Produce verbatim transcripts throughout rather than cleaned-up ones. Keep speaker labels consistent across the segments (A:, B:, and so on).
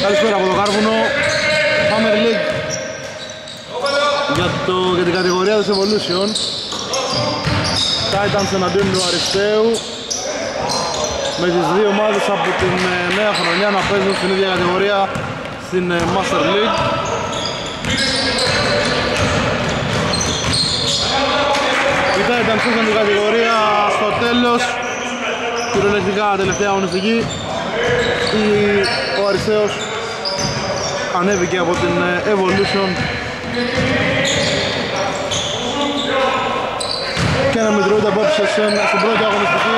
A: Καλησπέρα από το Κάρβουνο. Summer League για, το, για την κατηγορία της Evolution. Titans εναντίον του Αριστείου, με τις δύο ομάδες από την νέα χρονιά να παίζουν στην ίδια κατηγορία στην Master League. Οι Titans ήρθαν την κατηγορία στο τέλος, κυριολεκτικά τελευταία αγωνιστική. Ο Αριστέος ανέβηκε από την Evolution και ένα Μητρόιντ απόψε στην πρώτη αγωνιστική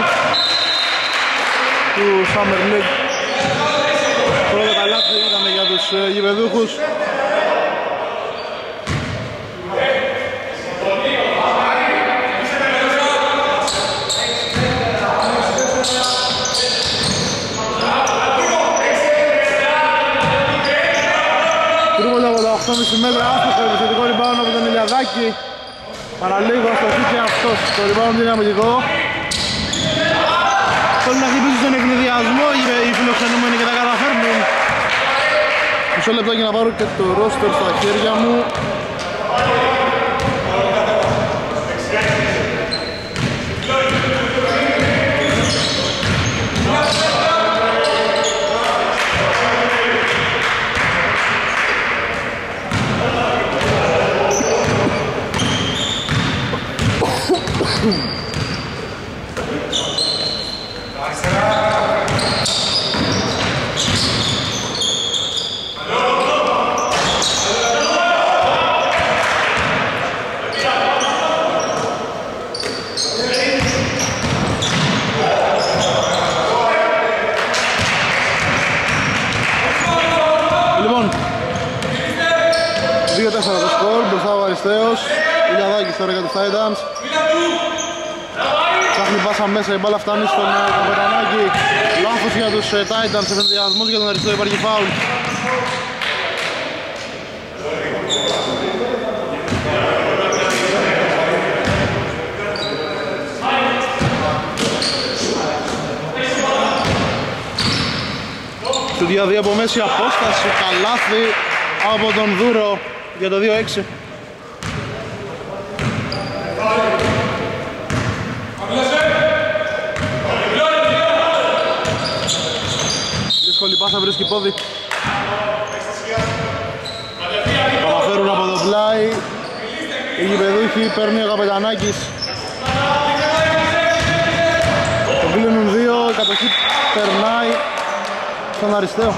A: του Summer League. Πρώτο καλάθι ήταν για τους γηπεδούχους. Τρίποντα από τα οκτώ κόμμα πέντε μέτρα, άστοχο επιθετικό rebound από τον Ηλιαδάκη. Παραλίγο αστοχή και αυτός, το rebound είναι αμυντικό. Θέλουν να χτυπήσουν στον ευνηδιασμό οι φιλοξενούμενοι και τα καταφέρνουν. Μισό λεπτάκι να πάρω και το roster στα χέρια μου. δύο τέσσερα το σκορ, μπροστά ο Αριστέος, Ηλιαδάκης τώρα για τους Titans. Ψάχνει πάσα μέσα, η μπάλα φτάνει στον Καπετανάκη. Λάθος για τους Titans, ευνηδιασμός για τον Αριστέο, υπάρχει φάουλ. Του διαδεί από μέση απόσταση, καλάθι από τον Δούρο για το δύο έξι. Δύσκολη πάσα, βρίσκει πόδι. Παραφέρουν από το πλάι. Οι γηπεδούχοι, παίρνει ο Καπετανάκης. Το κλείνουν δύο, η κατοχή περνάει στον Αριστέο.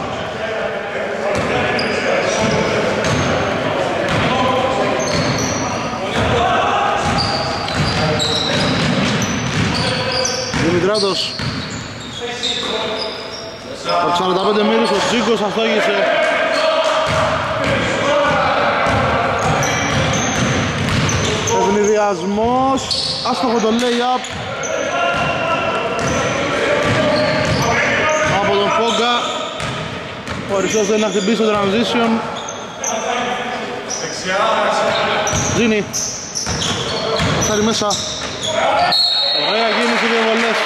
A: Δημητράτος από σαράντα πέντε μύρους, ο Τζίγκος αυτόγησε. Ευνηδιασμός, άστοχο το lay-up από τον Πόγκα. Ο Αριστός δεν να χτυπήσει το transition. Ζήνη πασάρει μέσα. Ωραία κίνηση, δύο βολές.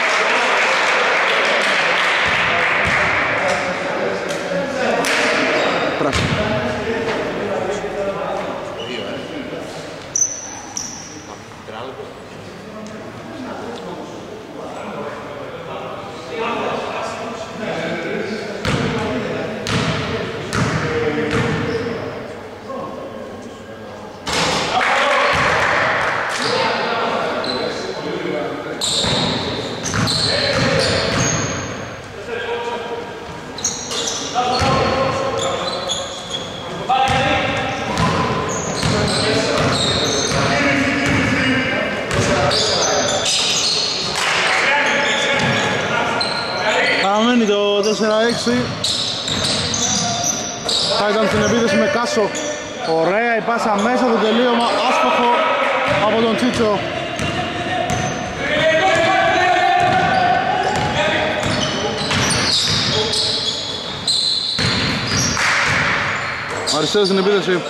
A: Πράσινο. Παραμένει το τέσσερα έξι. Θα ήταν στην επίθεση με Κάσο. Ωραία η πάσα μέσα, το τελείωμα άστοχο από τον Τσίτσο. Αριστέος στην επίθεση.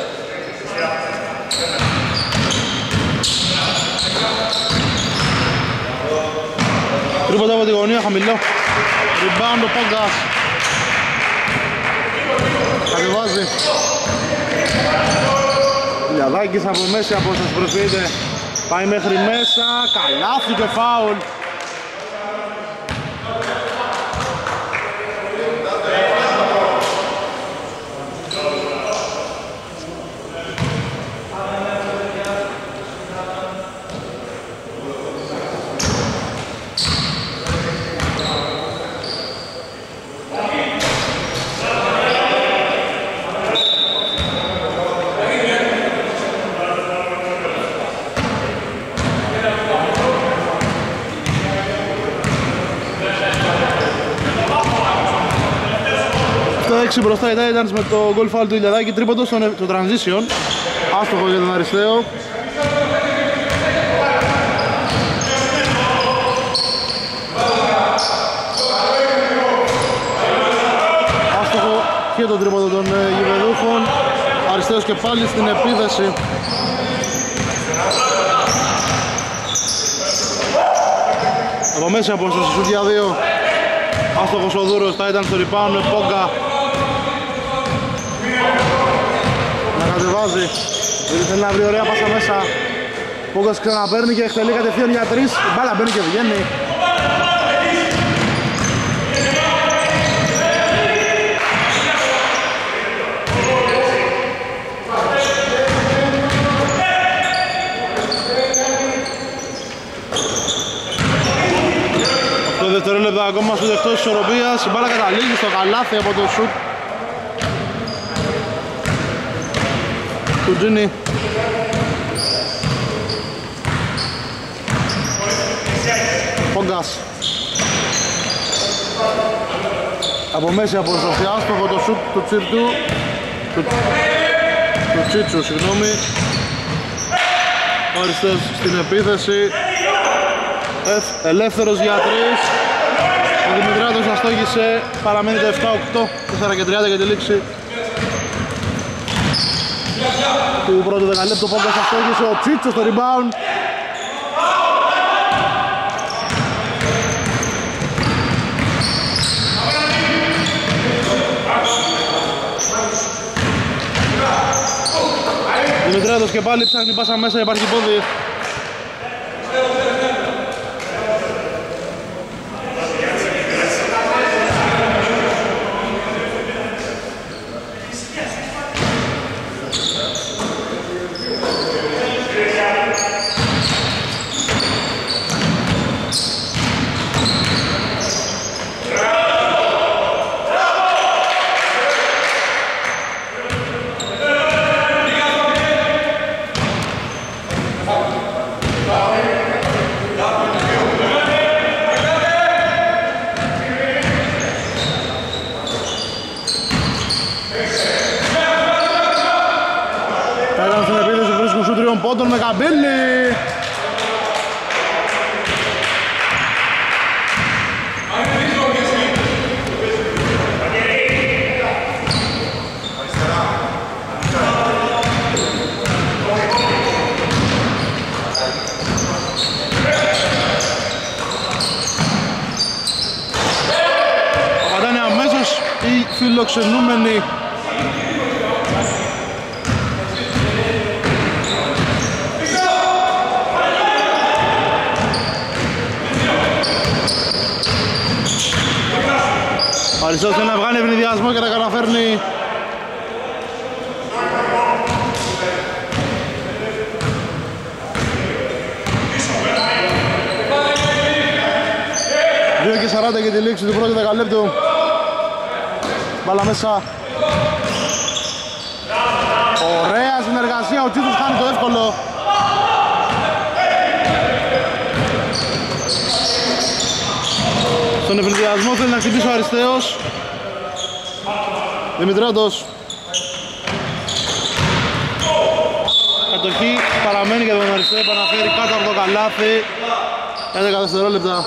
A: Τρίποντα από τη γωνία, χαμηλό. Rebound ο Πόγκας. Κατεβάζει Λιαδάκης από μέση απόσταση προσφύγεται. Πάει μέχρι μέσα, καλάθι και φάουλ. έξι μπροστά η Titans με το goal foul του Ηλιαδάκη, τρίποντο στο, στο transition, άστοχο για τον Αριστέο. Άστοχο και το τρίποντο των ε, γηπεδούχων. Αριστέος και πάλι στην επίδεση. Από μέση απόσταση σου για δύο. Άστοχος ο Δούρος, Titans στο rebound με Πόγκα να κατεβάζει, γιατί θέλει να βρει ωραία πάσα μέσα. Πόγκας ξαναπαίρνει και εκτελεί κατευθείαν για τρεις, η μπάλα μπαίνει και βγαίνει. οκτώ δευτερόλεπτα ακόμα στο εκτός της ισορροπίας, η μπάλα καταλήγει στο καλάθι από το σουτ του Τζίνι. Πόγκας από μέση απόσταση, άστοχο το σουτ του Τσίρτου του, του Τσίτσου, συγγνώμη. Ο Αριστέος στην επίθεση, ελεύθερος για τρεις. Ο Δημητράτος αστόγησε, παραμένει το επτά οκτώ, τέσσερα και τριάντα για τη λήξη του πρώτου δεκαλέπτου. Πόγκας αστόγησε, ο Τσίτσος στο rebound. Δημητράτος και πάλι ψάχνει πάσα μέσα, υπάρχει πόδι. Πόντων με Καμπύλη. Απαντάνε αμέσως οι φιλοξενούμενοι. Αριστός θέλει να βγάλει ευνηδιασμό και τα καταφέρνει. δύο και σαράντα για τη λήξη του πρώτου δεκαλέπτου. Μπάλα μέσα. Ωραία συνεργασία, ο Τσίτσος χάνει το εύκολο. Στον ευνηδιασμό θέλει να χτυπήσει ο Αριστέος. Δημητράτος. Κατοχή παραμένει για τον Αριστέο, επαναφέρει κάτω από το καλάθι. έντεκα δευτερόλεπτα.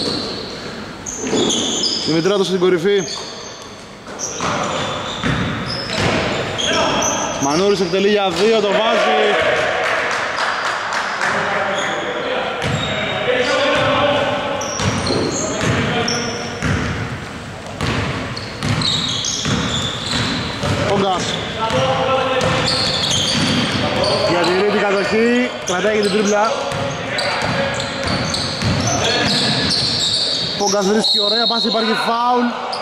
A: Δημητράτος στην κορυφή. Μανούρης εκτελεί για δύο, το βάζει. Πόγκας διατηρεί την κατοχή, κρατάει και την τρίπλα. Πόγκας βρίσκει ωραία πάση, υπάρχει φάουλ.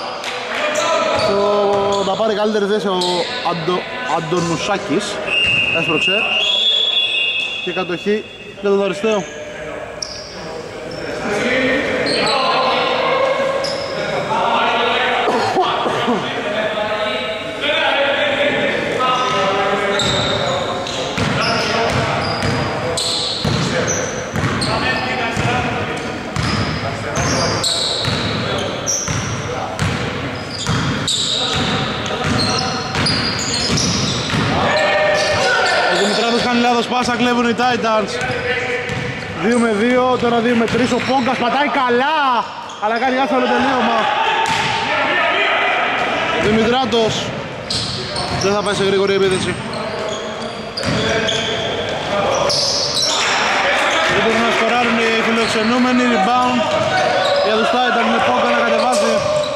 A: Το... να πάρει καλύτερη θέση ο Αντο... Αντωνουσάκης. Έσπρωξε. Και κατοχή για τον Αριστέο. Πάσα κλέβουν οι Titans. δύο με δύο, τώρα δύο με τρία. Ο Πόγκας πατάει καλά, αλλά κάνει άσχολο τελείωμα. Δημητράτος δεν θα πάει σε γρήγορη επίθεση. Δεν μπορούν να σκοράρουν οι φιλοξενούμενοι. Rebound για τους Titans με Πόγκα να κατεβάζει.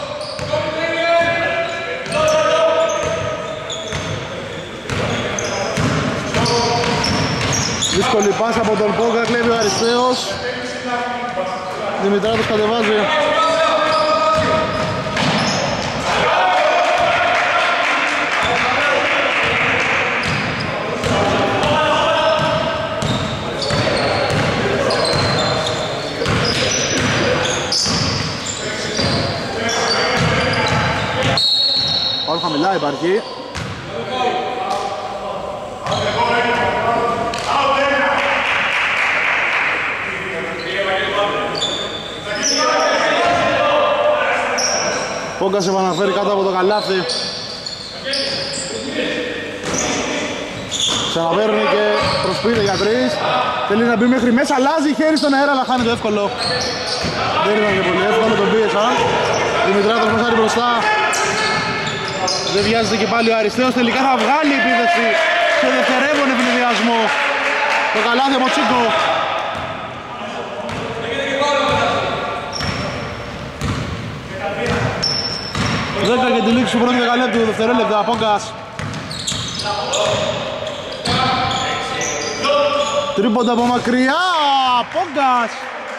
A: Δύσκολη πάσα από τον Πόγκα, κλέβει ο Αριστέος. Δημητράτος κατεβάζει. Πάω χαμηλά υπάρχει. Πόγκας επαναφέρει κάτω από το καλάθι. Ξαναπαίρνει και προσποιείται για τρεις. Θέλει να μπει μέχρι μέσα, αλλάζει χέρι στον αέρα, αλλά χάνει το εύκολο. Δεν ήταν και πολύ εύκολο, τον πίεσαν. Δημητράτος μεσάρει μπροστά. Δεν βιάζεται και πάλι ο Αριστέος, τελικά θα βγάλει επίθεση σε δευτερεύον ευνηδιασμό. Το καλάθι από Τσίκο. δέκα και τη λήξη του πρώτου δεκαλέπτου, δευτερόλεπτα, Πόγκας. Τρίποντα από μακριά, Πόγκας.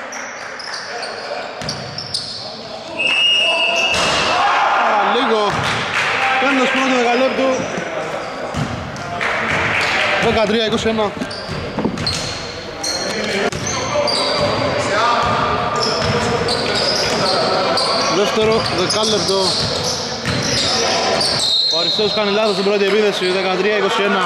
A: Α, λίγο. Τέλος πρώτου δεκαλέπτου. δεκατρία είκοσι ένα. Δεύτερο δεκάλεπτο. Ο Αριστέος κάνει λάθος στην πρώτη επίθεση, δεκατρία είκοσι ένα.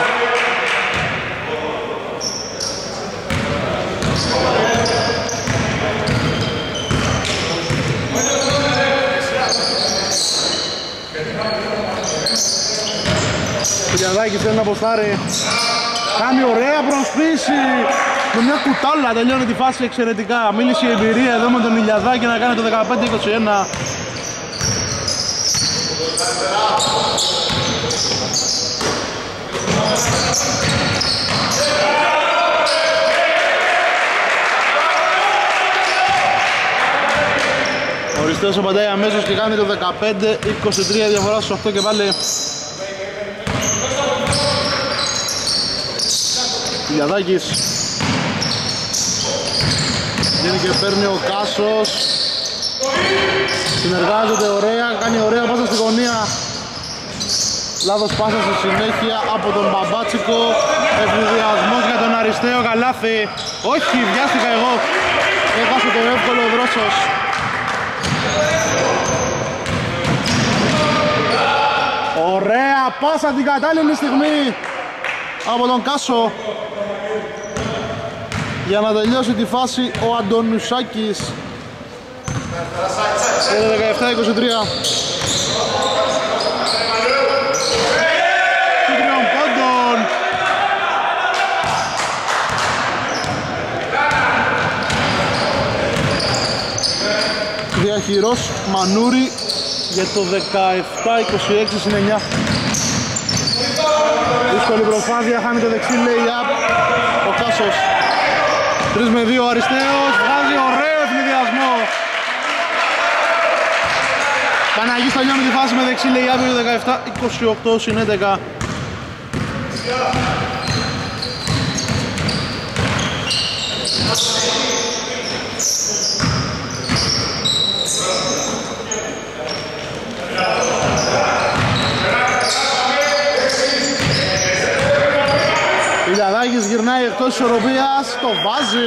A: Κυριαδάκης θέλει να αποστάρει. Κάνει ωραία προσποίηση. Με μια κουτάλα τελειώνει τη φάση εξαιρετικά. Μίλησε η εμπειρία εδώ με τον Ηλιαδάκη να κάνει το δεκαπέντε είκοσι ένα. Ο Αριστέος απαντάει αμέσως και κάνει το δεκαπέντε είκοσι τρία, διαφορά στους οκτώ και πάλι. Ηλιαδάκης γίνει και παίρνει ο Κάσος. Συνεργάζεται ωραία, κάνει ωραία πάσα στη γωνία. Λάθος πάσα στη συνέχεια από τον Μπαμπάτσικο. Ευνηδιασμός για τον Αριστέο, καλάθι. Όχι, βιάστηκα εγώ. Έχασε το εύκολο ο Δρόσος. Ωραία πάσα την κατάλληλη στιγμή από τον Κάσο για να τελειώσει τη φάση ο Αντωνουσάκης. Είναι δεκαεπτά είκοσι τρία. Τριών πόντων. Διαχειρός Μανούρη για το δεκαεπτά είκοσι έξι συν εννιά. Δύσκολη προσπάθεια, χάνεται δεξί lay-up ο Τσάσος. τρία με δύο ο Αριστέος, βγάζει ωραίο ευνηδιασμό. Παναγής θα λιώνει τη φάση με δεξί lay-up δεκαεπτά είκοσι οκτώ συν έντεκα. Ηλιαδάκης γυρνάει εκτός ισορροπίας, το βάζει.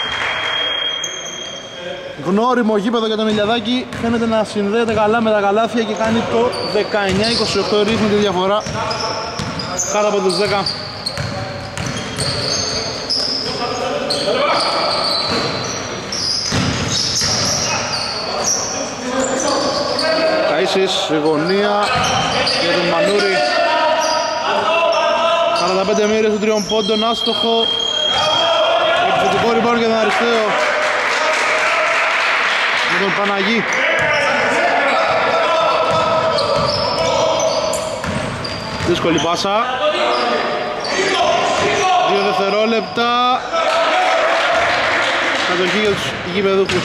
A: Γνώριμο γήπεδο για τον Ηλιαδάκη, φαίνεται να συνδέεται καλά με τα καλάθια και κάνει το δεκαεννιά είκοσι οκτώ, ρίχνει τη διαφορά κάτω από τους δέκα. Καΐσης, γωνία για τον Μανούρη. σαράντα πέντε μοίρες των τριών πόντων, άστοχο. Επιθετικό rebound για τον Αριστέο με τον Παναγί. Δύσκολη πάσα. Δύο δευτερόλεπτα. Κατοχή για τους γηπεδούχους.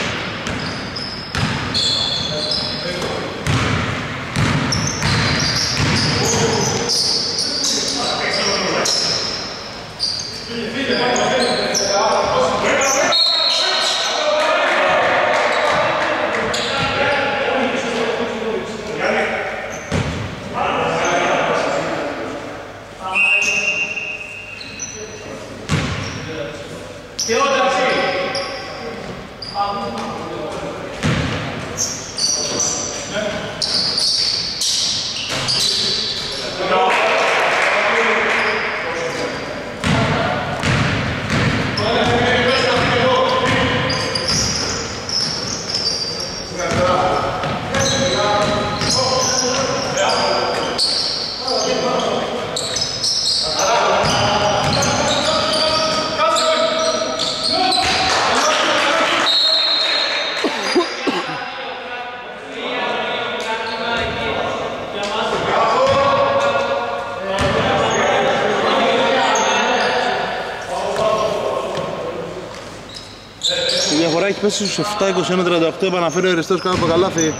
A: Πέσει στους επτά είκοσι ένα τριάντα οκτώ, επαναφέρει ο Αριστέος κάτω από το καλάθι.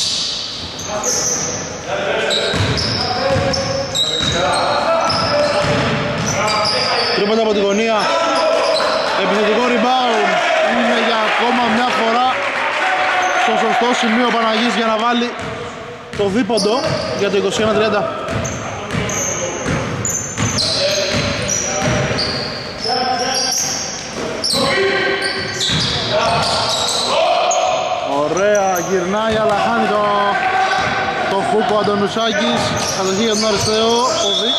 A: Τρίποντα από τη γωνία. Επιθετικό rebound. Είναι για ακόμα μια φορά στο σωστό σημείο ο Παναγής για να βάλει το δίποντο για το είκοσι ένα τριάντα. Ωραία, γυρνάει αλλά χάνει το, το χούκο ο Αντωνουσάκης. Κατοχή για τον Αριστέο, πόδι.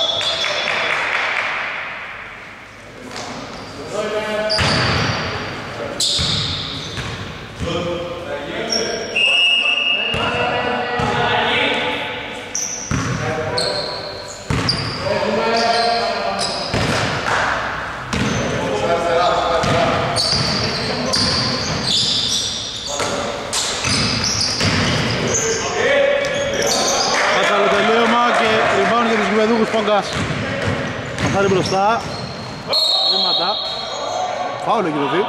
A: Πόγκας καθάρει μπροστά, βήματα, φάουλ έχει δοθεί.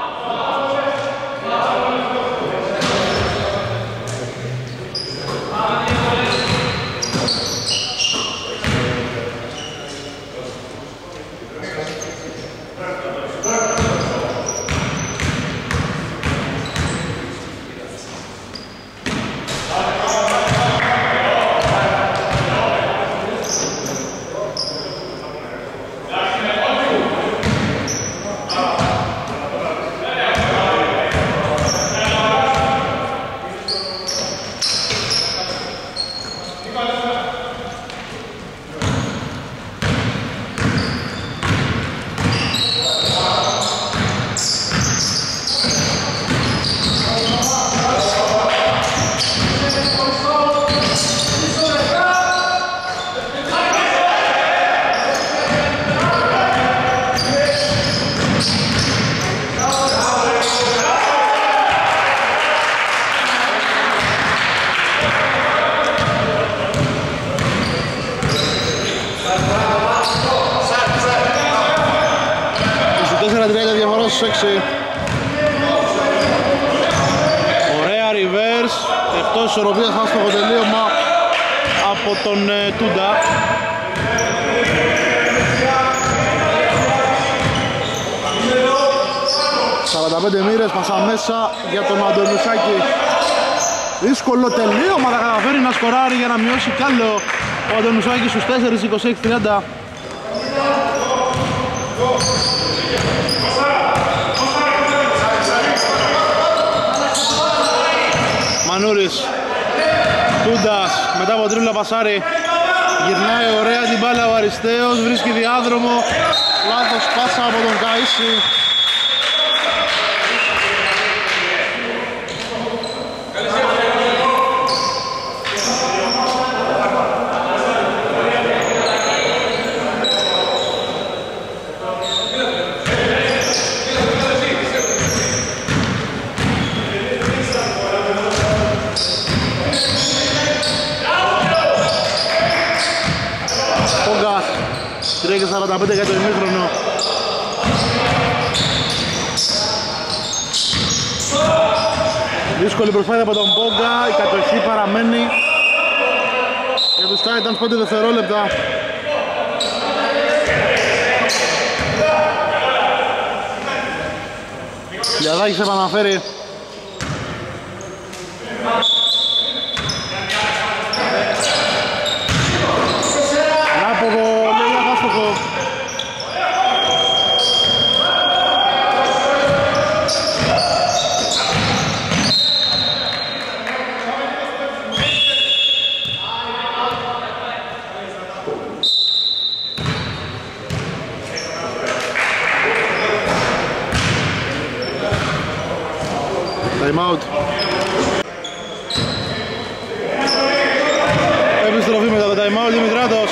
A: έξι. Ωραία reverse, εκτός ισορροπίας, άστοχο τελείωμα από τον ε, Τούντα. σαράντα πέντε μοίρες, πάσα μέσα για τον Αντωνουσάκη. Δύσκολο τελείωμα, θα καταφέρει να σκοράρει για να μειώσει κι άλλο ο Αντωνουσάκης στους τέσσερα είκοσι έξι τριάντα. Μανούρης, Τούντας, μετά από τρίπλα πασάρι, γυρνάει ωραία την μπάλα ο Αριστέος, βρίσκει διάδρομο, λάθος πάσα από τον Καΐση. τρία και σαράντα πέντε για το ημίχρονο. Δύσκολη προσπάθεια από τον Πόγκα, η κατοχή παραμένει για τους Titans πέντε δευτερόλεπτα. Λιαδάκης επαναφέρει. Time out. Επιστροφή μετά το time out, Δημητράτος.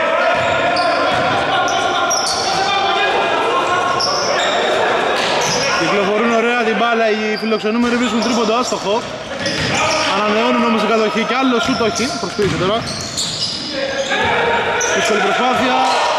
A: Κυκλοφορούν ωραία την μπάλα, οι φιλοξενούμενοι βρίσκουν τρίποντο άστοχο. Ανανεώνουν όμως η κατοχή κι άλλο σούτ όχι, προσπίησε τώρα. Δύσκολη προσπάθεια.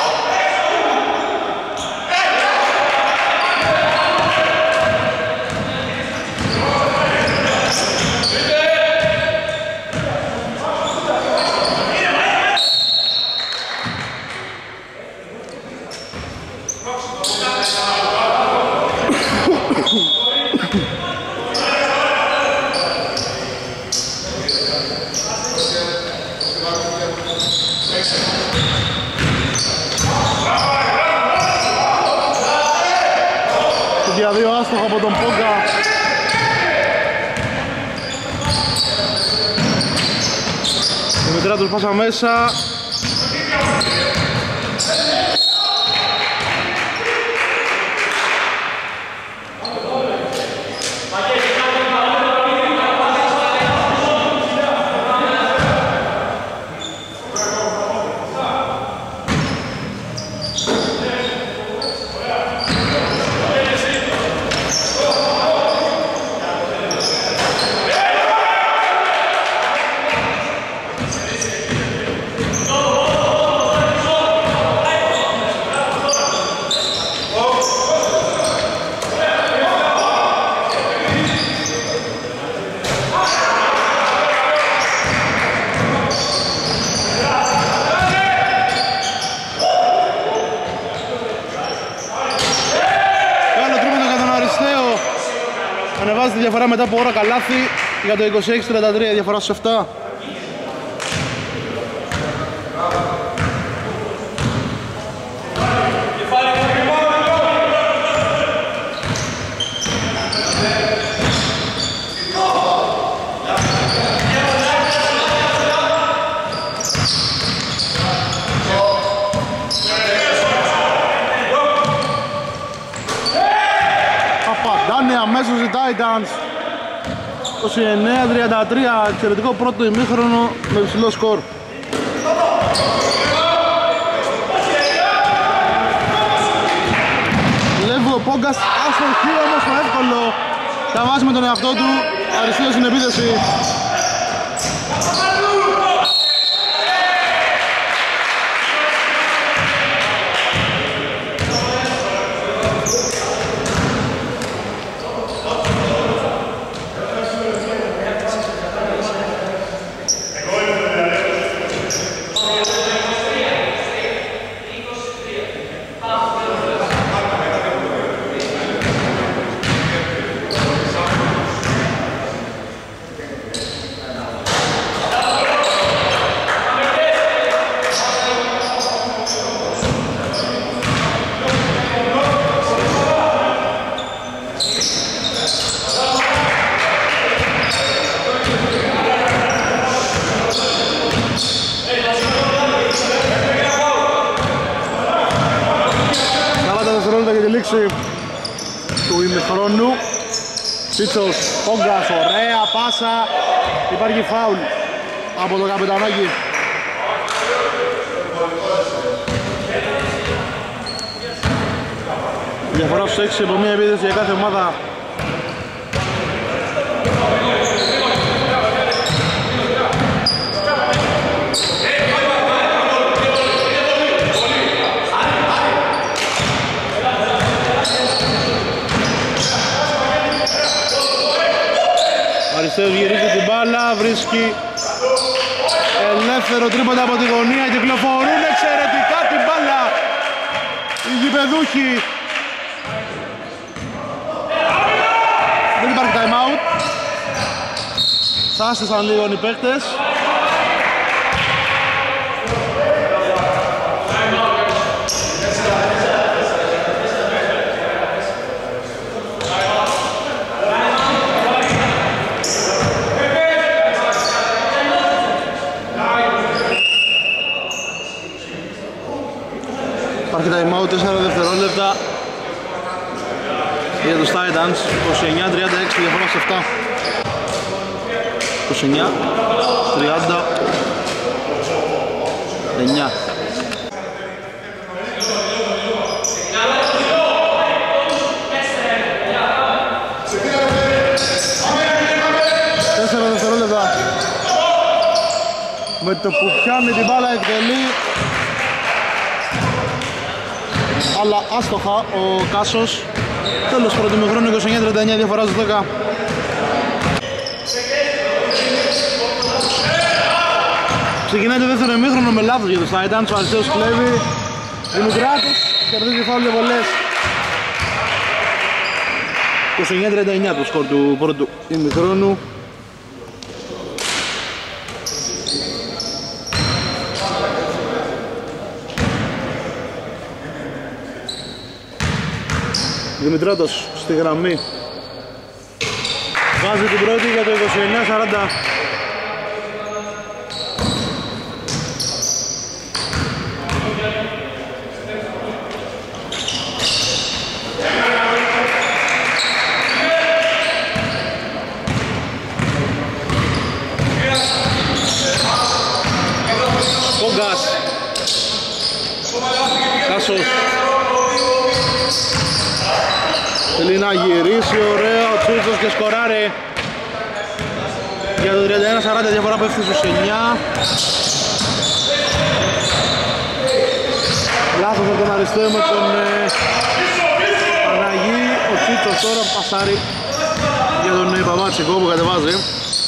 A: Για δύο άστοχα από τον Πόγκα. Δημητράτος πάσα μέσα. Ανεβάζει τη διαφορά μετά από ώρα καλάθι για το είκοσι έξι τριάντα τρία, διαφορά στους επτά. Απαντάνε αμέσως οι Titans. είκοσι εννέα τριάντα τρία, εξαιρετικό πρώτο ημίχρονο με υψηλό σκορ. Βλέπω ο Πόγκας αστοχή όμως το εύκολο. Θα βάζει με τον εαυτό του, Αριστείας στην επίθεση. έξι του ημιχρόνου. Τσίτσος, Πόγκας, ωραία πάσα. Υπάρχει φάουλ από το καπετανάκι. Διαφορά στους έξι από μία επίθεση για κάθε ομάδα. Αριστέος γυρίζει την μπάλα, βρίσκει ελεύθερο τρίποντα από τη γωνία, κυκλοφορούν εξαιρετικά την μπάλα οι γηπεδούχοι. Δεν υπάρχει time out. Σάστησαν λίγο οι παίκτες. Υπάρχει time out, τέσσερα δευτερόλεπτα για τους Titans. είκοσι εννιά τριάντα έξι διαφορά σε επτά. είκοσι εννιά τριάντα εννιά. Τέσσερα δευτερόλεπτα. Με το που πιάνει την μπάλα εκτελεί, αλλά άστοχα ο Κάσος. Τέλος πρώτου ημιχρόνου, είκοσι εννιά τριάντα εννιά διαφορά στους δέκα. Ξεκινάει το δεύτερο ημίχρονο με λάθος για τους Titans. Ο Αριστέος κλέβει, Δημητράτος κερδίζει φάουλ για βολές. είκοσι εννιά τριάντα εννιά το σκορ του πρώτου ημιχρόνου. Δημητράτος στη γραμμή βάζει την πρώτη για το είκοσι εννιά σαράντα. Πόγκας, Κάσος θέλει να γυρίσει, ωραίο, ο Τσίτσος και σκοράρει για το τριάντα ένα σαράντα, διαφορά πέφτει στους εννιά. Λάθος από τον Αριστέο με τον ε, Παναγί. Ο Τσίτσος τώρα πασάρει για τον ε, Παπάτσικο που κατεβάζει.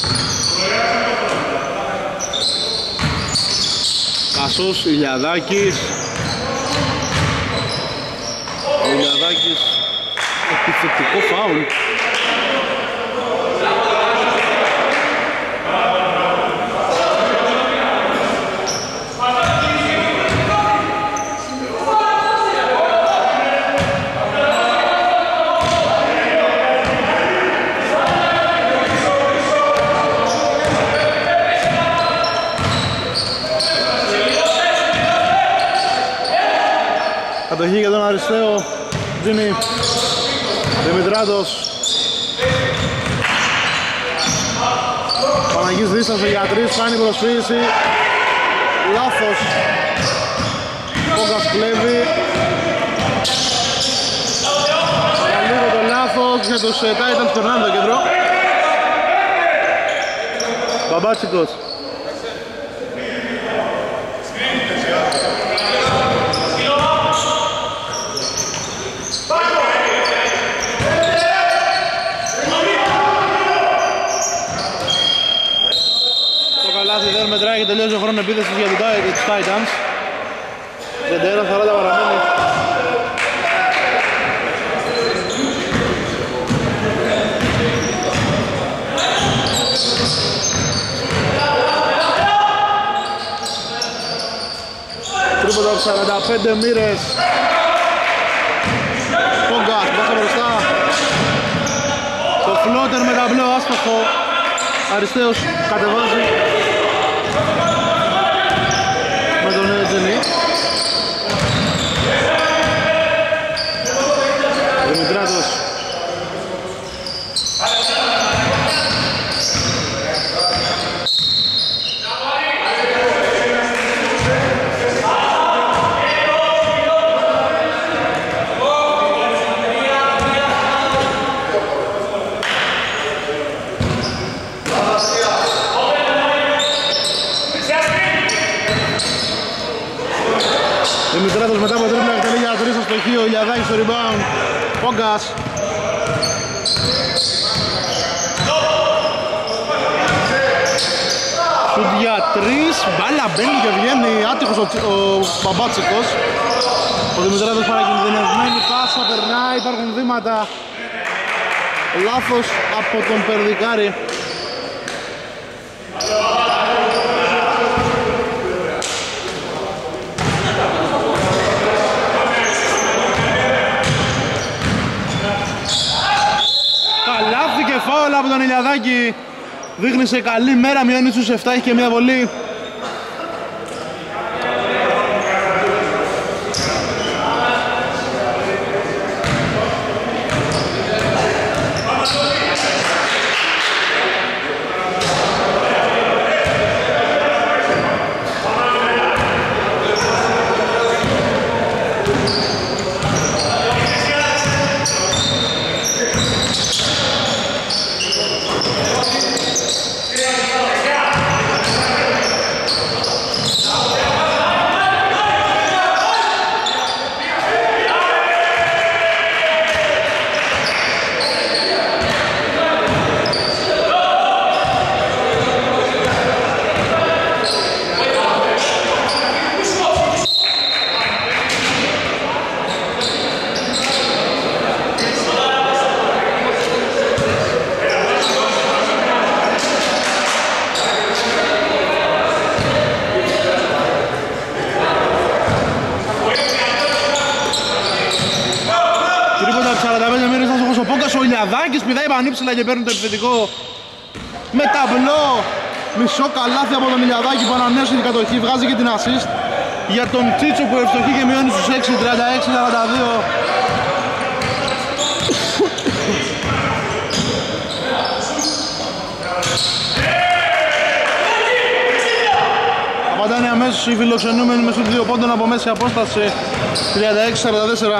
A: Κασός, Ηλιαδάκης. Ο Ηλιαδάκης, επιθετικό φάουλ. Κατοχή για τον Αριστέο, Τζίνι, Δημητράτος. Παναγής δίστασε για τρεις, κάνει προσποίηση. Λάθος. Πόγκας κλέβει. Για λίγο το λάθος για τους Titans, περνάνε το κέντρο. Μπαμπάτσικος. Δεν μετράει και τελείωσε ο χρόνος επίθεσης για τους Titans. τριάντα ένα σαράντα παραμένει. Τρίποντα από σαράντα πέντε μοίρες. Πόγκας, πάσα μπροστά. Το φλότερ με ταμπλό άστοχο. Αριστέος κατεβάζει με τον Έτζενη. Δημητράτος. Δημητράτος μετά από τρίπλα εκτελεί για τρεις στο στοχείο, Ηλιαδάκης στο rebound, Πόγκας. Σουτ για τρεις, μπάλα μπαίνει και βγαίνει, άτυχος ο, ο Μπαμπάτσικος. Ο Δημητράτος παρακινδυνευμένη πάσα, περνάει, υπάρχουν βήματα. Λάθος από τον Περδικάρη. Φάουλα από τον Ηλιαδάκη, δείχνει σε καλή μέρα, μειώνει στους επτά, έχει και μια βολή. Ο Ηλιαδάκης πηδάει πανύψηλα και παίρνει το επιθετικό με ταμπλό. Μισό καλάθι από τον Ηλιαδάκη που ανανέωσε την κατοχή, βγάζει και την assist για τον Τσίτσο που ευστοχεί και μειώνει στους έξι, τριάντα έξι σαράντα δύο. Απαντάνε αμέσως οι φιλοξενούμενοι με στους δύο πόντων από μέση απόσταση, τριάντα έξι σαράντα τέσσερα.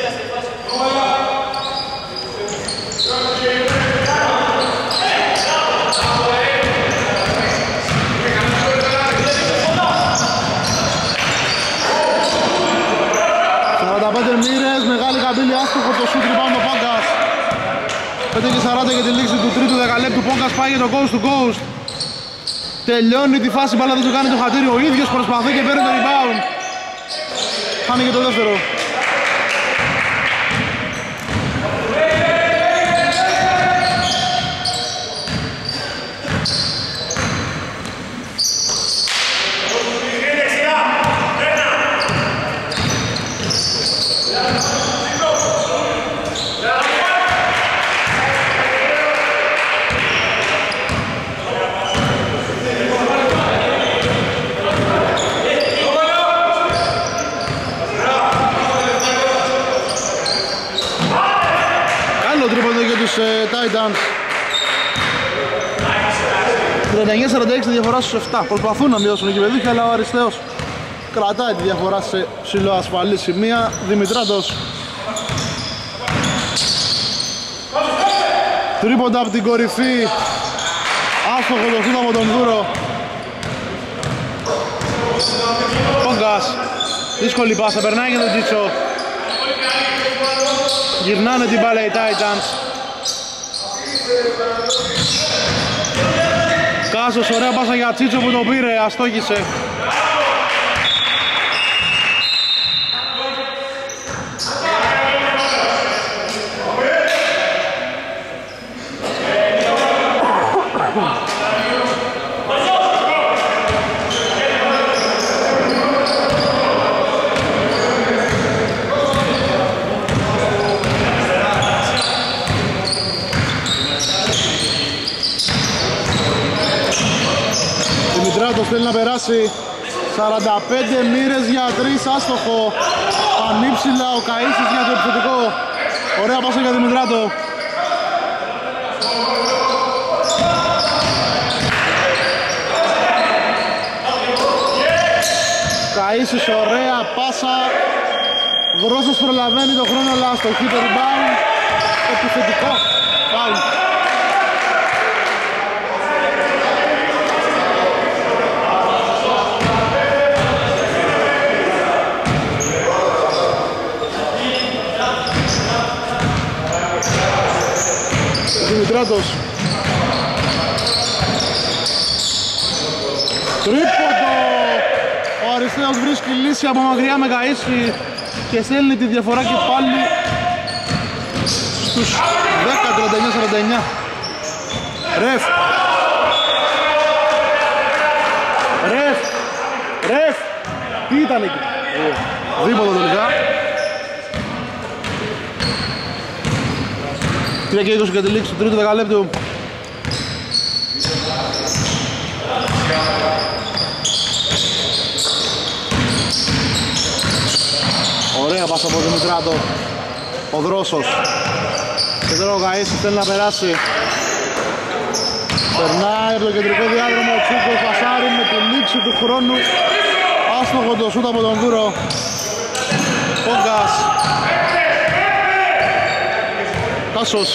A: Μοίρες, μεγάλη καμπύλη, άστοχο το σούτ, rebound ο Πόγκας. πέντε και σαράντα για τη λήξη του τρίτου δεκαλέπτου. Πόγκας πάει για το coast to coast. Τελειώνει τη φάση, μπάλα δεν του κάνει το χατήρι. Ο ίδιος προσπαθεί και παίρνει το rebound. Χάνει και το δεύτερο. Titans. τριάντα εννιά σαράντα έξι τη διαφορά στους επτά. Προσπαθούν να μειώσουν εκεί παιδούχοι, αλλά ο Αριστέος κρατάει τη διαφορά σε ψηλό ασφαλή σημεία. Δημητράτος. Τρίποντα από την κορυφή. Άστοχο το σούτ από τον Δούρο. Πόγκας. Δύσκολη πάσα, περνάει για τον Τζίτσο. Γυρνάνε την μπάλα οι Titans. Κάσος, ωραία πάσα για Τσίτσο που το πήρε, αστόχησε. Θέλει να περάσει. Σαράντα πέντε μοίρες για τρεις, άστοχο. Πανύψηλα ο Καΐσης για το επιθετικό. Ωραία πάσα για Δημητράτο. Καΐσης, ωραία πάσα. Δρόσος προλαβαίνει το χρόνο, αλλά στο χείτο rebound. Επιθετικό φάουλ. Δημητράτος. Τρίποντο. Ο Αριστέος βρίσκει λύση από μακριά με Καΐση και στέλνει τη διαφορά και πάλι στους δέκα τριάντα εννιά σαράντα εννιά. Ρεφ. Ρεφ. Ρεφ. Τι ήταν εκεί? Δίποτο τελικά. τρία και είκοσι για τη λήξη του τρίτου δεκαλέπτου. Ωραία πάσα από τον Δημητράτο. Ο Δρόσος. Και τώρα ο Καΐσης θέλει να περάσει. Περνάει από το κεντρικό διάδρομο ο Τσούκος, πασάρει με τη λήξη του χρόνου. Άστοχο το σούτ από τον Δούρο. Πόγκας. Τάσος.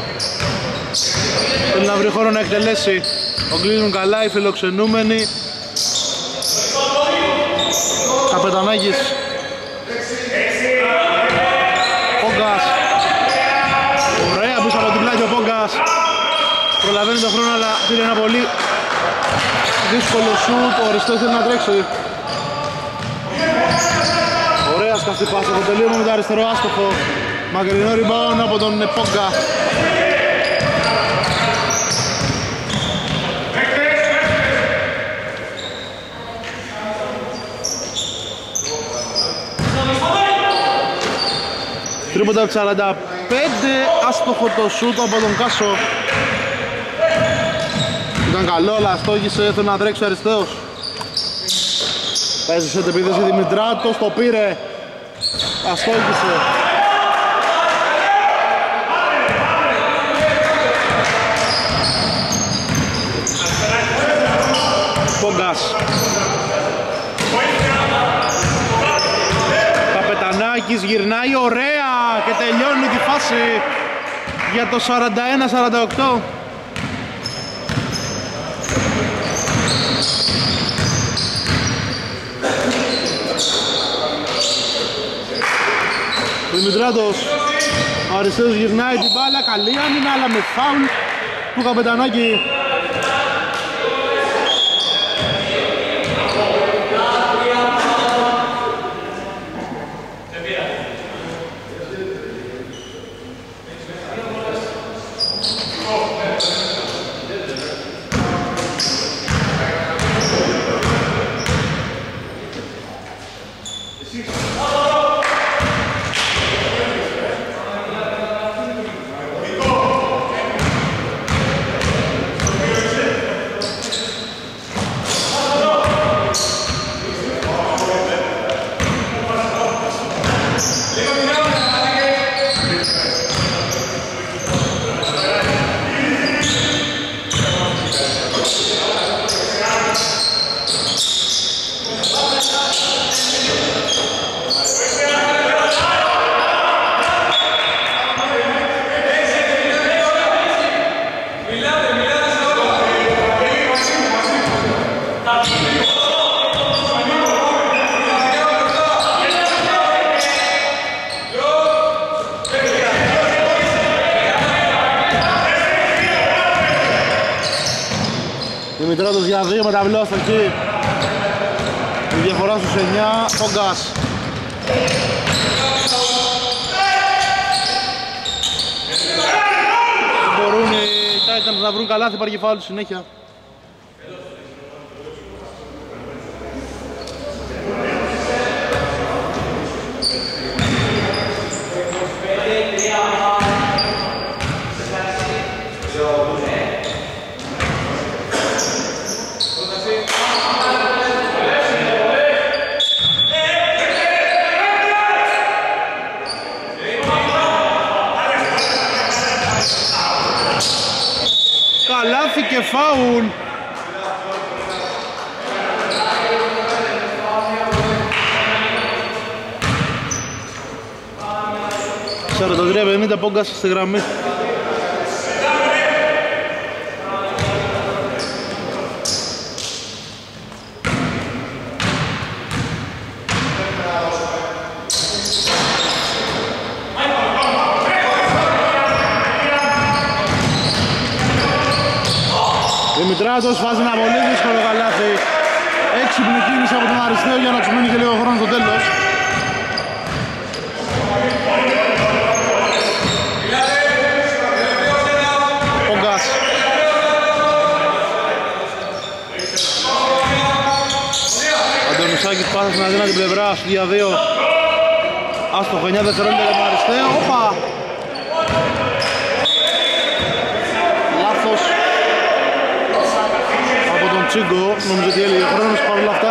A: Θέλει να βρει χώρο να εκτελέσει. Ο κλείνουν καλά οι φιλοξενούμενοι. Καπετανάκης. Πόγκας. Ωραία πίσω από την πλάτη ο Πόγκας. Προλαβαίνει τον χρόνο αλλά πήρε ένα πολύ δύσκολο σουτ. Ο Αριστός θέλει να τρέξει. Ωραία σκαφτή πάσα. Το τελείωμα με το αριστερό άστοχο. Μακρινό rebound από τον Πόγκα. Τρίποντα από σαράντα πέντε, άστοχο το σούτ από τον Κάσο. Ήταν καλό αλλά αστόχησε, θέλει να τρέξει ο Αριστέος. Παίζει σε επίθεση Δημητράτος, το πήρε. Αστόχησε. Πόγκας. Καπετανάκης γυρνάει ωραία και τελειώνει τη φάση για το σαράντα ένα σαράντα οκτώ. Ο Δημητράτος, ο Αριστέος γυρνάει την μπάλα, καλή άμυνα αλλά με φάουλ του Καπετανάκη. Δημητράτος για δύο με τα βλώα στο εκεί. Η διαφορά στους εννιά, Πόγκας. Μπορούν οι Titans να βρουν καλά, θα υπάρχει φάουλ συνέχεια. σαράντα τρία πενήντα Πόγκας στη γραμμή. Δημητράτος βάζει ένα πολύ δύσκολο καλάθι. Έξυπνη κίνηση από τον Αριστείο για να τους μείνει και λίγο χρόνο στο τέλος. Πόγκας. Αντωνισάκης πάσα στην αδύνατη πλευρά σου για δύο. Άστοχο εννιά δευτερόλεπτα για τον Αριστείο. Όπα! Λάθος από τον Τσίγκο, νομίζω ότι έλεγε χρόνος παρόλα αυτά.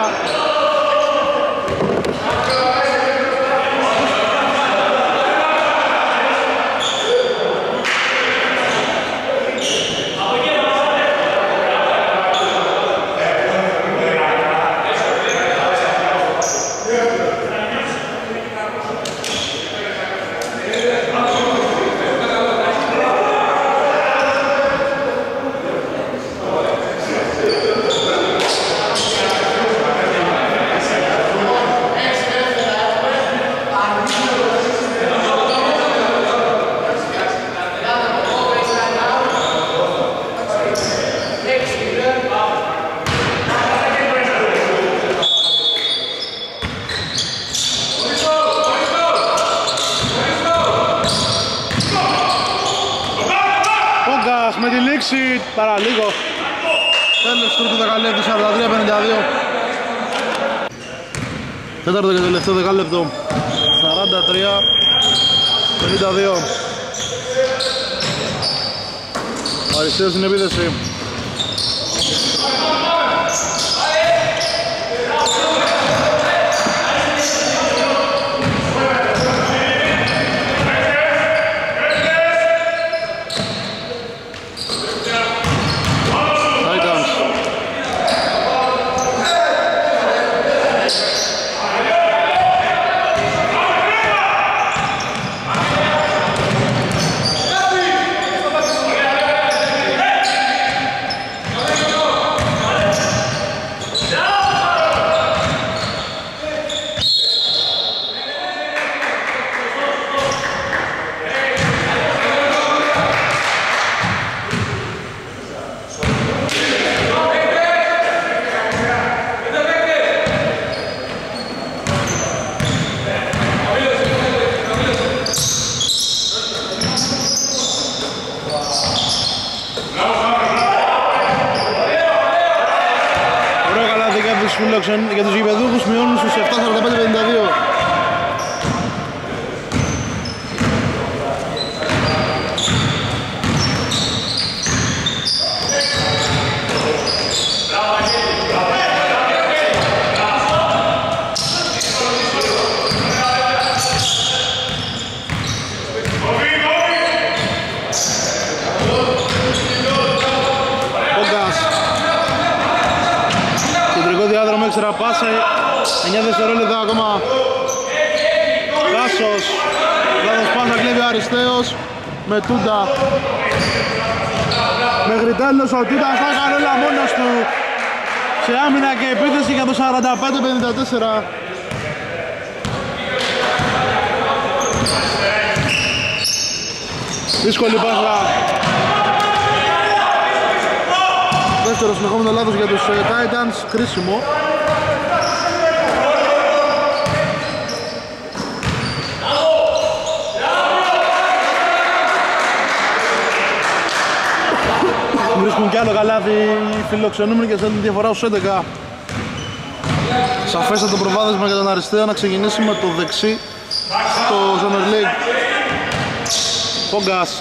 A: Με τη λήξη παραλίγο. Τέλος του δεκαλέπτου σαράντα τρία πενήντα δύο. Τέταρτο και τελευταίο δεκάλεπτο σαράντα τρία πενήντα δύο. Αριστείας στην επίθεση. Για τους γηπεδούχους μειώνουν στους επτά σαράντα πέντε πενήντα δύο. Έξτρα πάσα, εννιά δευτερόλεπτα ακόμα. Κάσος, λάθος πάσα, κλέβει ο Αριστέος με Τούντα. Μέχρι τέλος ο Τούντας θα έκανε όλα μόνος του σε άμυνα και επίθεση για το σαράντα πέντε πενήντα τέσσερα. Δύσκολη πάσα. Δεύτερο συνεχόμενο λάθος για τους Titans, κρίσιμο. Βρίσκουν κι άλλο καλάθι οι φιλοξενούμενοι και στέλνουν διαφορά στους έντεκα. Σαφέστατο προβάδισμα για τον Αριστείο να ξεκινήσει με το δεξί το Zoner League. Πόγκας.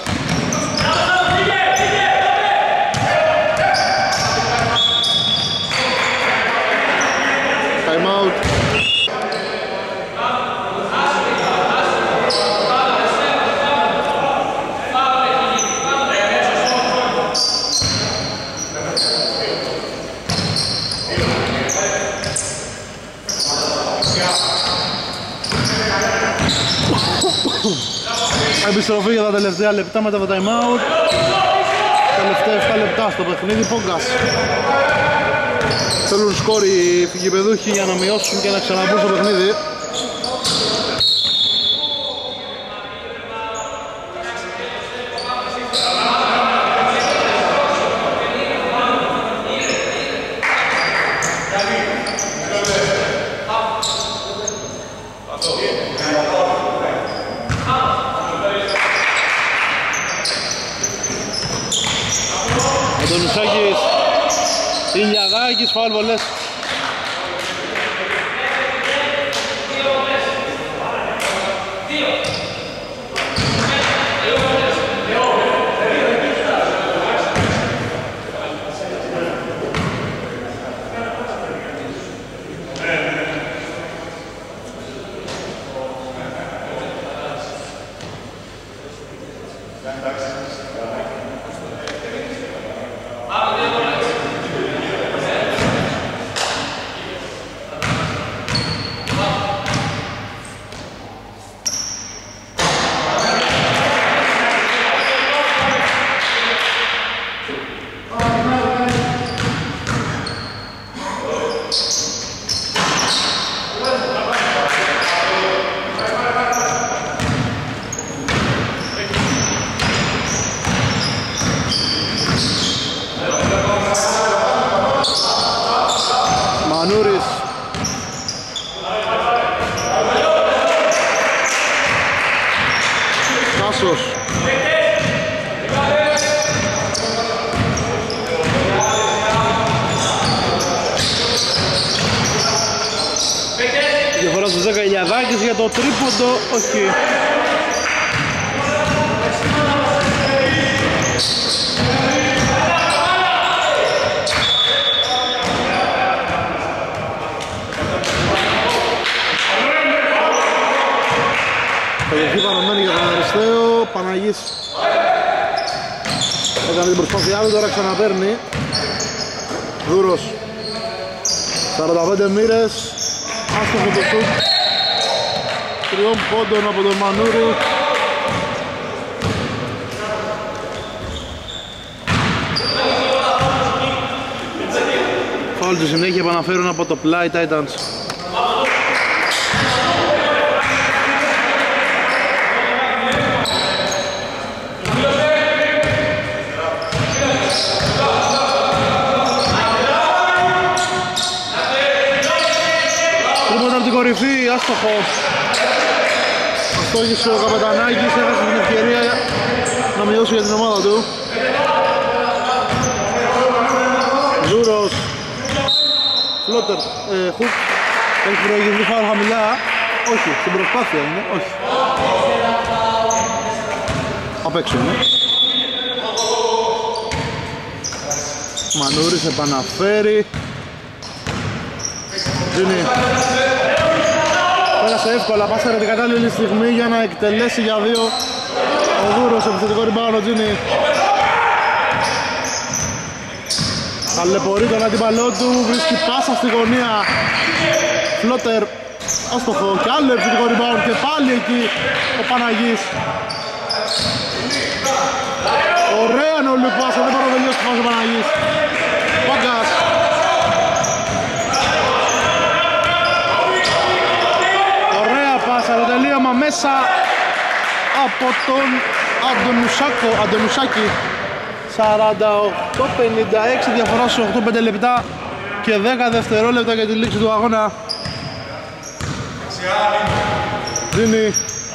A: Time out. Επιστροφή για τα τελευταία λεπτά μετά το time out. Τελευταία επτά λεπτά στο παιχνίδι. Πόγκας. Θέλουν σκόρ οι γηπεδούχοι για να μειώσουν και να ξαναμπούν στο παιχνίδι. Αντωνουσάκης, Ηλιαδάκης, φάουλ βολές. Μανούρης. Τάσος. Διαφορά στους δέκα Ηλιαδάκης για το τρίποντο, όχι. Περιοχή παραμένει για τον Αριστέο, Παναγής έκανε την προσπάθειά του, τώρα ξαναπαίρνει. Δούρος, σαράντα πέντε μοίρες, άστοχο το σουτ τριών πόντων από τον Μανούρη. Φάουλ στη συνέχεια επαναφέρουν από το πλάι Titans. Κορυφή, άστοχο. Αστόχησε ο Καπετανάκης, έχασε την ευκαιρία να μειώσει για την ομάδα του. Ζούρος, Φλότερ, ε, Χουκ, έχει προηγηθεί φάουλ χαμηλά. Όχι, στην προσπάθεια είναι, όχι. Απ' έξω είναι. Μανούρης επαναφέρει. Δίνει. Πέρασε εύκολα, πάσαρε την κατάλληλη στιγμή για να εκτελέσει για δύο. Ο Δούρος, επιθετικό rebound, ο Τζίνι. Ταλαιπωρεί τον αντίπαλό του, βρίσκει πάσα στη γωνία. Φλότερ, άστοχο και άλλο επιθετικό rebound και πάλι εκεί ο Παναγής. Ωραία νολή πάσα, δεν μπορώ να τελειώσει τη φάση ο Παναγής. Πόγκας. Το τελείωμα μέσα από τον Αντωνουσάκο, Αντωνουσάκη. Σαράντα οκτώ πενήντα έξι, διαφορά στους οκτώ πέντε λεπτά και δέκα δευτερόλεπτα για τη λήξη του αγώνα. Δίνει.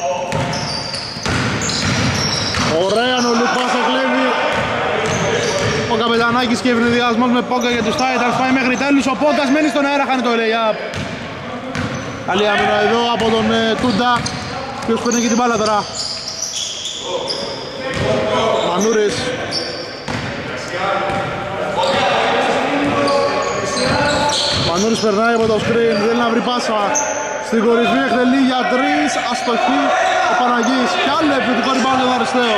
A: Ωραία νολή πάσα, κλέβει ο Καπετανάκης και ευνηδιασμός με Πόγκα για τους Titans. Πάει μέχρι τέλους, ο Πόγκας μένει στον αέρα, χάνει το lay-up. Καλή άμυνα εδώ από τον ε, Τούντα, ο οποίος παίρνει και την μπάλα τώρα. Μανούρης. Μανούρης περνάει από το screen, θέλει να βρει πάσα. Στην κορυφή εκτελεί για τρεις, αστοχή ο Παναγής. Κι άλλο επιθετικό rebound για τον Αριστέο.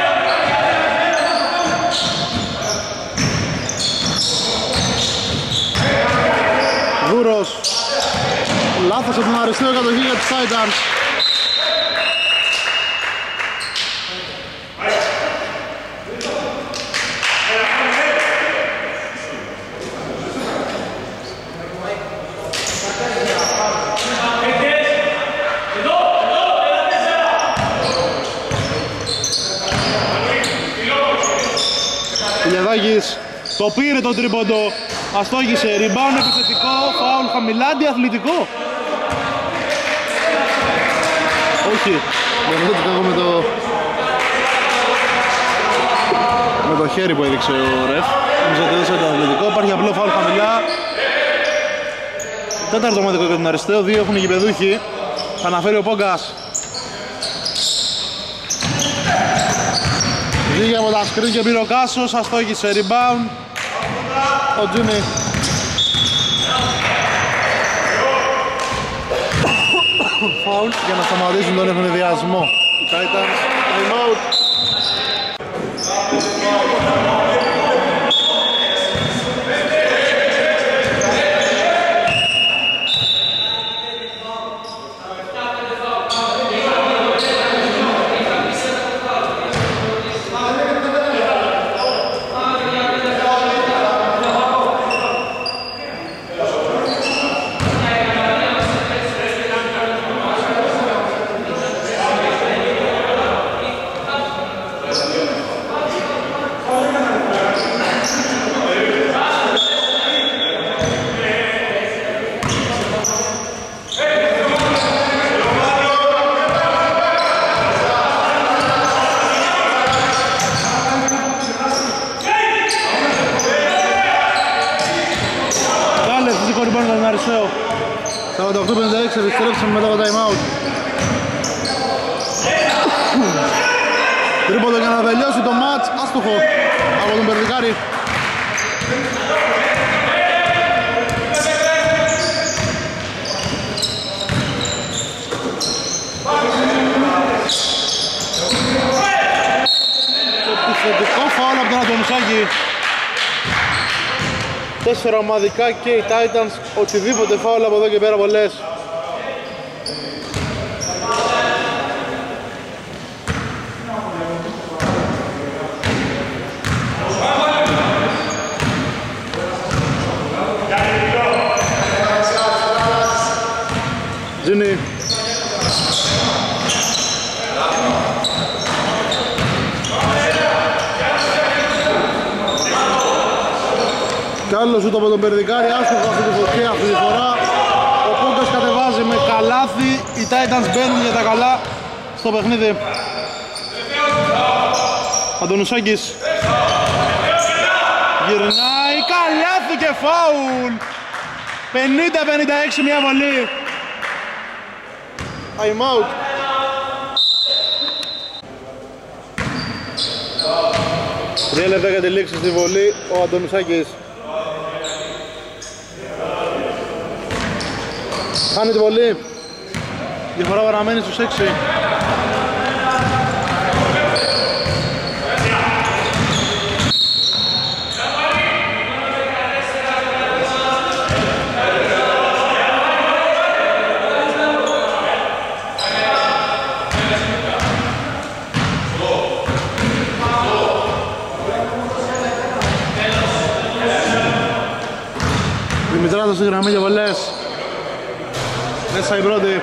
A: Δούρος. Λάθος από τον Αριστέο, κατοχή για τους Titans. Αστόγης το πήρε το τρίποντο, αστόγησε, rebound επιθετικό, φάουλ χαμηλά, αντιαθλητικό. Όχι, δεν με το... με το χέρι που έδειξε ο ρεφ, νομίζω ότι έδωσε αντιαθλητικό, υπάρχει απλό φάουλ χαμηλά. Τέταρτο ομαδικό για τον Αριστείο, δύο έχουν οι γηπεδούχοι, θα αναφέρει ο Πόγκας. Βγήκε από τα σκριν και πήρε ο Κάσος, αστόγησε, rebound ο Τζίνι. Φάουλ για να σταματήσουν τον ευνηδιασμό. Οι Titans, time out. σαράντα οκτώ πενήντα έξι, επιστρέψαμε μετά το time out. Τρίποντο για να τελειώσει το match, άστοχο από τον Περδικάρη. Επιθετικό φάουλ από τον Αντωνισάκη. Τέσσερα ομαδικά και οι Titans, οτιδήποτε φάουλ από εδώ και πέρα πολλές. Τζίνι. Κι άλλο σούτ από τον Περδικάρη, άστοχο αυτή τη φωτιά αυτή τη φορά. Ο Πόγκας κατεβάζει με καλάθι, οι Titans μπαίνουν για τα καλά στο παιχνίδι. Αντωνουσάκης γυρνάει, καλάθι και φάουλ. πενήντα πενήντα έξι μια βολή. Time out. Τρία λεπτά για τη λήξη στη βολή, ο Αντωνουσάκης χάνει τη βολή, διαφορά παραμένει στους έξι. Δημητράτος στη γραμμή για βολές. Μέσα η πρώτη.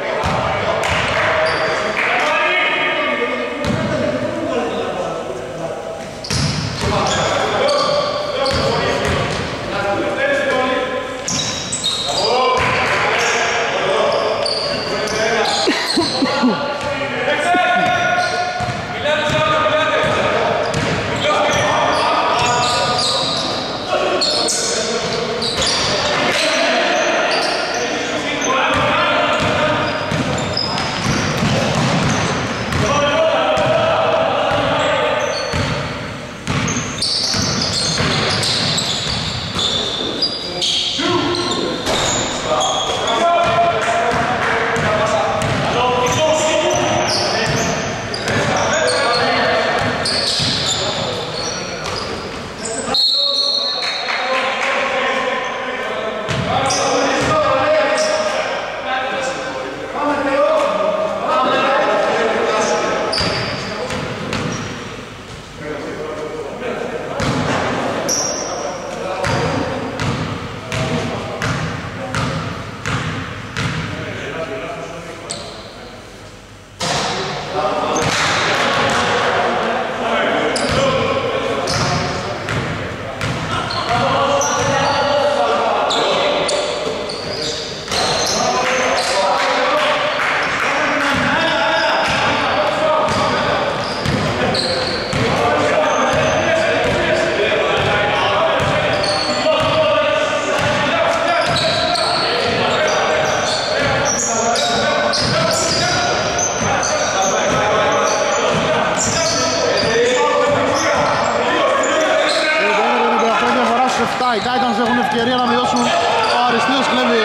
A: για να μειώσουν. Ο Αριστείος κλέβει.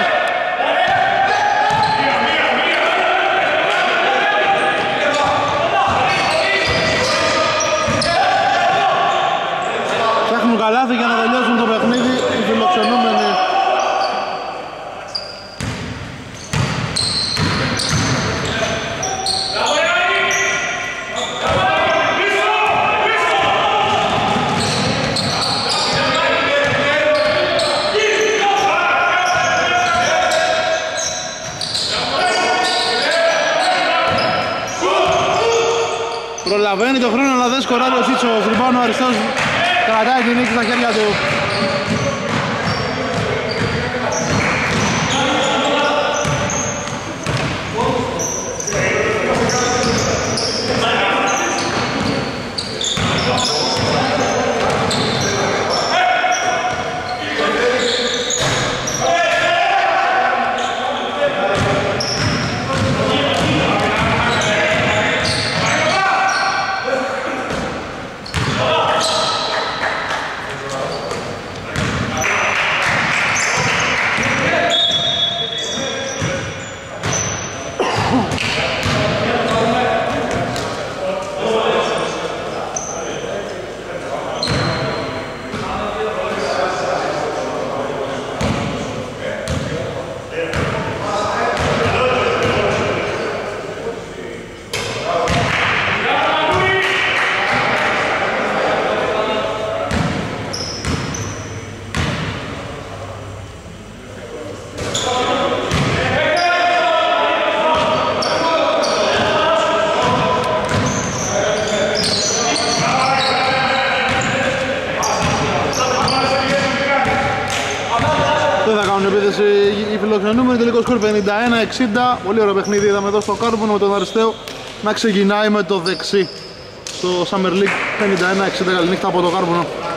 A: Φτιάχνουν καλάθι για να τελειώσουν το παιχνίδι οι φιλοξενούμενοι. Προλαβαίνει το χρόνο αλλά δεν σκοράρει ο Σίτσος. Λοιπόν, ο Αριστός κρατάει την νίκη στα χέρια του. Οι φιλοξενούμενοι, τελικό σκορ πενήντα ένα εξήντα. Πολύ ωραίο παιχνίδι είδαμε εδώ στο Κάρβουνο με τον Αριστέο να ξεκινάει με το δεξί στο Summer League. Πενήντα ένα εξήντα. Καληνύχτα από το Κάρβουνο.